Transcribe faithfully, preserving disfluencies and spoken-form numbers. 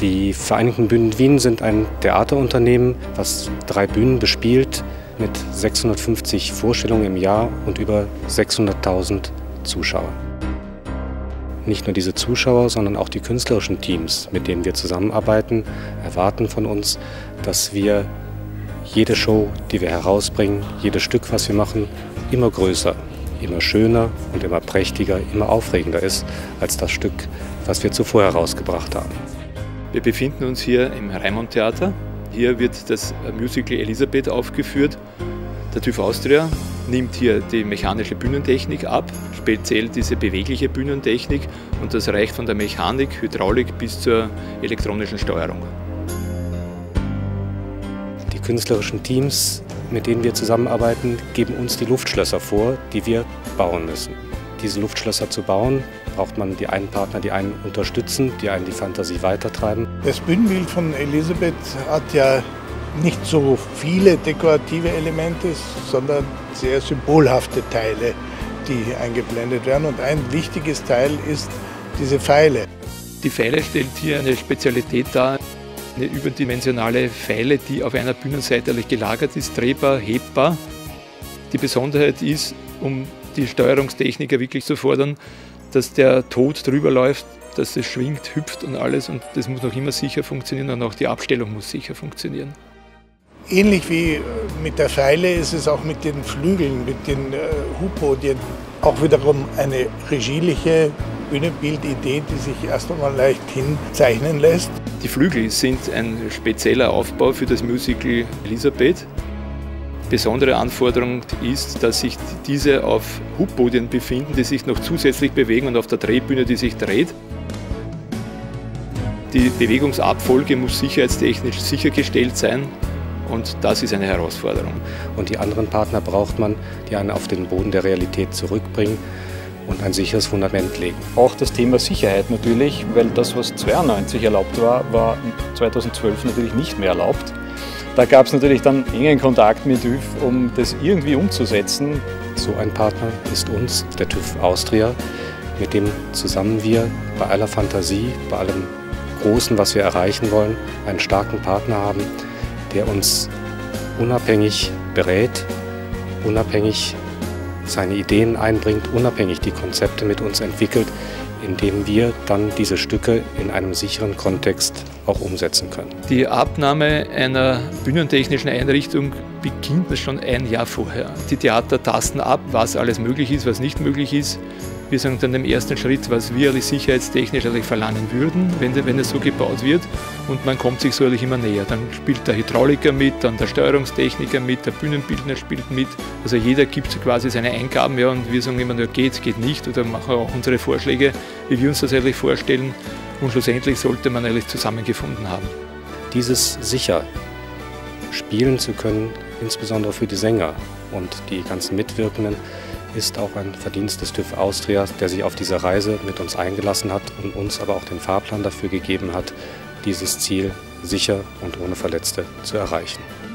Die Vereinigten Bühnen Wien sind ein Theaterunternehmen, das drei Bühnen bespielt mit sechshundertfünfzig Vorstellungen im Jahr und über sechshunderttausend Zuschauer. Nicht nur diese Zuschauer, sondern auch die künstlerischen Teams, mit denen wir zusammenarbeiten, erwarten von uns, dass wir jede Show, die wir herausbringen, jedes Stück, was wir machen, immer größer, immer schöner und immer prächtiger, immer aufregender ist als das Stück, was wir zuvor herausgebracht haben. Wir befinden uns hier im Raimund-Theater. Hier wird das Musical Elisabeth aufgeführt. Der TÜV Austria nimmt hier die mechanische Bühnentechnik ab, speziell diese bewegliche Bühnentechnik, und das reicht von der Mechanik, Hydraulik bis zur elektronischen Steuerung. Die künstlerischen Teams, mit denen wir zusammenarbeiten, geben uns die Luftschlösser vor, die wir bauen müssen. Diese Luftschlösser zu bauen, braucht man die einen Partner, die einen unterstützen, die einen die Fantasie weitertreiben. Das Bühnenbild von Elisabeth hat ja nicht so viele dekorative Elemente, sondern sehr symbolhafte Teile, die eingeblendet werden. Und ein wichtiges Teil ist diese Feile. Die Feile stellt hier eine Spezialität dar. Eine überdimensionale Feile, die auf einer Bühnenseite gelagert ist, drehbar, hebbar. Die Besonderheit ist, um die Steuerungstechniker wirklich zu fordern, dass der Tod drüber läuft, dass es schwingt, hüpft und alles, und das muss noch immer sicher funktionieren, und auch die Abstellung muss sicher funktionieren. Ähnlich wie mit der Feile ist es auch mit den Flügeln, mit den äh, Hubpodien auch wiederum eine regieliche Bühnenbildidee, die sich erst einmal leichthin zeichnen lässt. Die Flügel sind ein spezieller Aufbau für das Musical Elisabeth. Besondere Anforderung ist, dass sich diese auf Hubpodien befinden, die sich noch zusätzlich bewegen, und auf der Drehbühne, die sich dreht. Die Bewegungsabfolge muss sicherheitstechnisch sichergestellt sein, und das ist eine Herausforderung. Und die anderen Partner braucht man, die einen auf den Boden der Realität zurückbringen und ein sicheres Fundament legen. Auch das Thema Sicherheit natürlich, weil das, was zweiundneunzig erlaubt war, war zweitausendzwölf natürlich nicht mehr erlaubt. Da gab es natürlich dann engen Kontakt mit TÜV, um das irgendwie umzusetzen. So ein Partner ist uns, der TÜV Austria, mit dem zusammen wir bei aller Fantasie, bei allem Großen, was wir erreichen wollen, einen starken Partner haben, der uns unabhängig berät, unabhängig seine Ideen einbringt, unabhängig die Konzepte mit uns entwickelt, indem wir dann diese Stücke in einem sicheren Kontext auch umsetzen können. Die Abnahme einer bühnentechnischen Einrichtung beginnt schon ein Jahr vorher. Die Theater tasten ab, was alles möglich ist, was nicht möglich ist. Wir sagen dann im ersten Schritt, was wir alles sicherheitstechnisch eigentlich verlangen würden, wenn, wenn es so gebaut wird. Und man kommt sich so immer näher. Dann spielt der Hydrauliker mit, dann der Steuerungstechniker mit, der Bühnenbildner spielt mit. Also jeder gibt quasi seine Eingaben, ja, und wir sagen immer nur, geht, geht nicht, oder machen auch unsere Vorschläge, wie wir uns das eigentlich vorstellen. Und schlussendlich sollte man eigentlich zusammengefunden haben. Dieses sicher spielen zu können, insbesondere für die Sänger und die ganzen Mitwirkenden, ist auch ein Verdienst des TÜV Austria, der sich auf diese Reise mit uns eingelassen hat und uns aber auch den Fahrplan dafür gegeben hat, dieses Ziel sicher und ohne Verletzte zu erreichen.